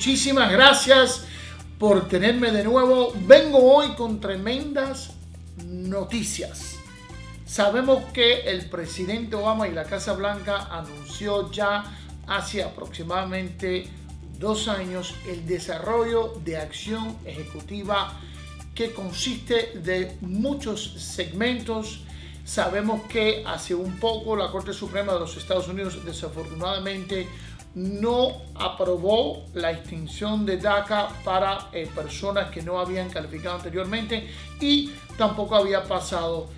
muchísimas gracias por tenerme de nuevo. Vengo hoy con tremendas noticias. Sabemos que el presidente Obama y la Casa Blanca anunció ya hace aproximadamente 2 años el desarrollo de acción ejecutiva que consiste de muchos segmentos. Sabemos que hace un poco la Corte Suprema de los Estados Unidos desafortunadamente no aprobó la extinción de DACA para personas que no habían calificado anteriormente, y tampoco había pasado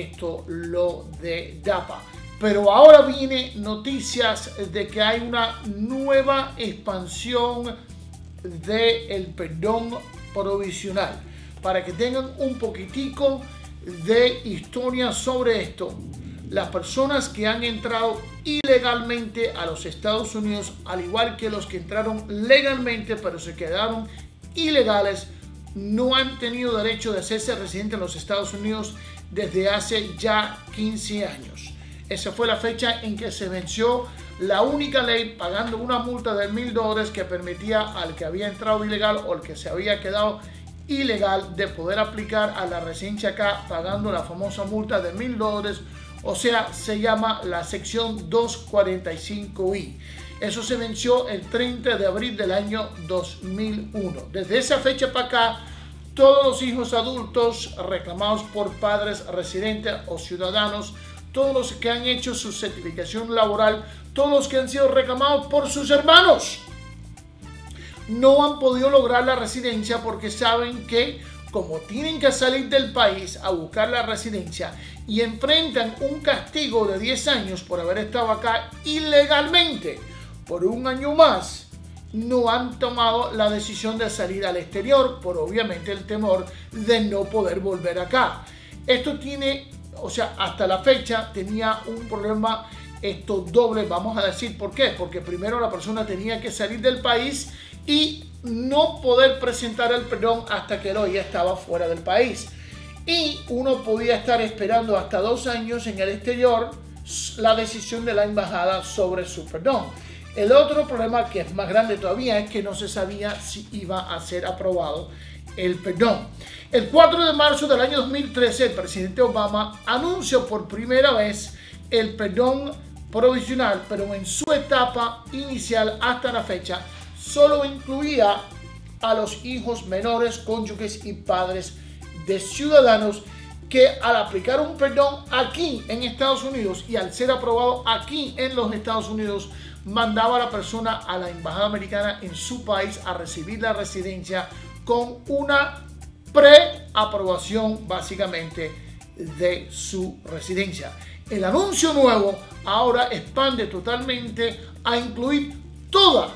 lo de DAPA. Pero ahora viene noticias de que hay una nueva expansión del perdón provisional. Para que tengan un poquitico de historia sobre esto, las personas que han entrado ilegalmente a los Estados Unidos, al igual que los que entraron legalmente pero se quedaron ilegales, no han tenido derecho de hacerse residente en los Estados Unidos desde hace ya 15 años. Esa fue la fecha en que se venció la única ley pagando una multa de $1000 que permitía al que había entrado ilegal o al que se había quedado ilegal de poder aplicar a la residencia acá pagando la famosa multa de $1000. O sea, se llama la sección 245I. Eso se venció el 30 de abril del año 2001. Desde esa fecha para acá, todos los hijos adultos reclamados por padres residentes o ciudadanos, todos los que han hecho su certificación laboral, todos los que han sido reclamados por sus hermanos, no han podido lograr la residencia porque saben que como tienen que salir del país a buscar la residencia y enfrentan un castigo de 10 años por haber estado acá ilegalmente por 1 año más, no han tomado la decisión de salir al exterior por obviamente el temor de no poder volver acá. Esto tiene, hasta la fecha tenía un problema doble, vamos a decir por qué. Porque primero la persona tenía que salir del país y no poder presentar el perdón hasta que ya estaba fuera del país. Y uno podía estar esperando hasta 2 años en el exterior la decisión de la embajada sobre su perdón. El otro problema, que es más grande todavía, es que no se sabía si iba a ser aprobado el perdón. El 4 de marzo del año 2013, el presidente Obama anunció por primera vez el perdón provisional, pero en su etapa inicial hasta la fecha solo incluía a los hijos menores, cónyuges y padres de ciudadanos que al aplicar un perdón aquí en Estados Unidos y al ser aprobado aquí en los Estados Unidos, mandaba a la persona a la embajada americana en su país a recibir la residencia con una preaprobación básicamente de su residencia. El anuncio nuevo ahora expande totalmente a incluir todas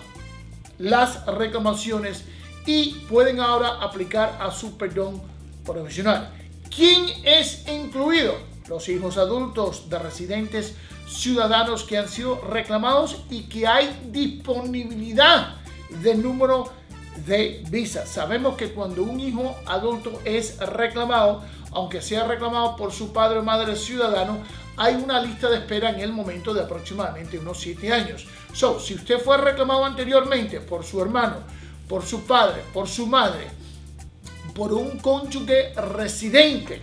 las reclamaciones y pueden ahora aplicar a su perdón provisional. ¿Quién es incluido? Los hijos adultos de residentes ciudadanos que han sido reclamados y que hay disponibilidad de número de visas. Sabemos que cuando un hijo adulto es reclamado, aunque sea reclamado por su padre o madre ciudadano, hay una lista de espera en el momento de aproximadamente unos 7 años. Si usted fue reclamado anteriormente por su hermano, por su padre, por su madre, por un cónyuge residente,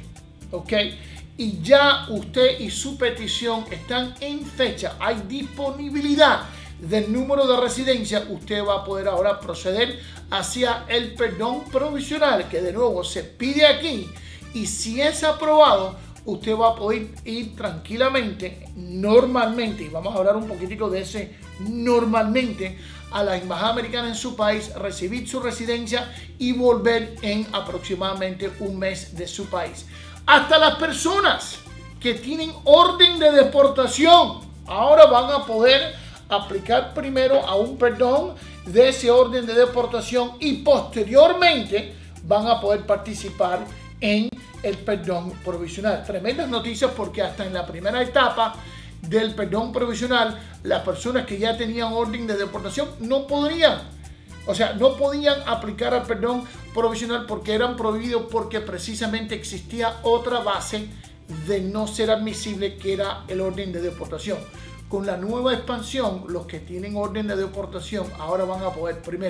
y ya usted y su petición están en fecha, hay disponibilidad del número de residencia, usted va a poder ahora proceder hacia el perdón provisional, que de nuevo se pide aquí, y si es aprobado, usted va a poder ir tranquilamente, normalmente, y vamos a hablar un poquitico de ese normalmente, a la embajada americana en su país, recibir su residencia y volver en aproximadamente 1 mes de su país. Hasta las personas que tienen orden de deportación ahora van a poder aplicar primero a un perdón de ese orden de deportación y posteriormente van a poder participar en el perdón provisional. Tremendas noticias, porque hasta en la primera etapa del perdón provisional, las personas que ya tenían orden de deportación no podían aplicar al perdón provisional porque eran prohibidos, porque precisamente existía otra base de no ser admisible, que era el orden de deportación. Con la nueva expansión, los que tienen orden de deportación ahora van a poder primero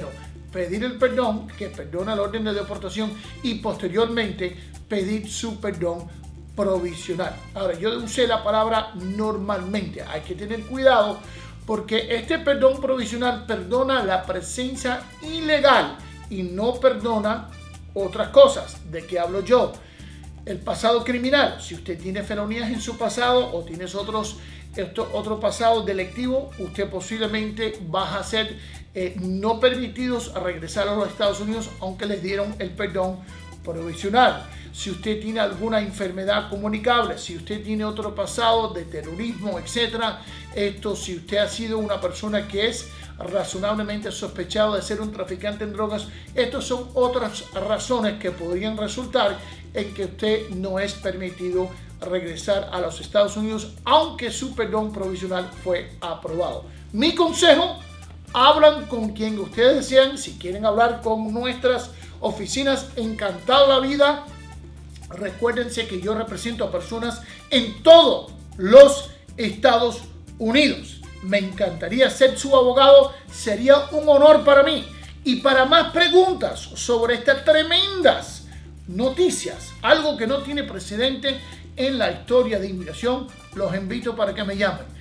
pedir el perdón, que perdona la orden de deportación, y posteriormente pedir su perdón provisional. Ahora, yo usé la palabra normalmente. Hay que tener cuidado porque este perdón provisional perdona la presencia ilegal y no perdona otras cosas. ¿De qué hablo yo? El pasado criminal. Si usted tiene felonías en su pasado o tienes otro pasado delictivo, usted posiblemente va a ser no permitidos a regresar a los Estados Unidos aunque les dieron el perdón provisional. Si usted tiene alguna enfermedad comunicable, si usted tiene otro pasado de terrorismo, etcétera, si usted ha sido una persona que es razonablemente sospechado de ser un traficante en drogas, estas son otras razones que podrían resultar en que usted no es permitido regresar a los Estados Unidos aunque su perdón provisional fue aprobado. Mi consejo: hablan con quien ustedes desean. Si quieren hablar con nuestras oficinas, encantado la vida. Recuérdense que yo represento a personas en todos los Estados Unidos. Me encantaría ser su abogado, sería un honor para mí. Y para más preguntas sobre estas tremendas noticias, algo que no tiene precedente en la historia de inmigración, los invito para que me llamen.